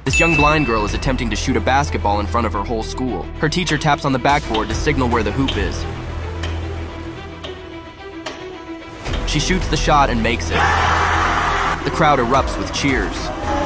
This young blind girl is attempting to shoot a basketball in front of her whole school. Her teacher taps on the backboard to signal where the hoop is. She shoots the shot and makes it. The crowd erupts with cheers.